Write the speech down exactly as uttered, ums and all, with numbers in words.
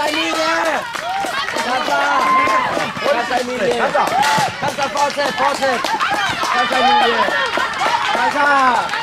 在明年，看看，看在明年，看看，看看，放在放在，看在明年，看看。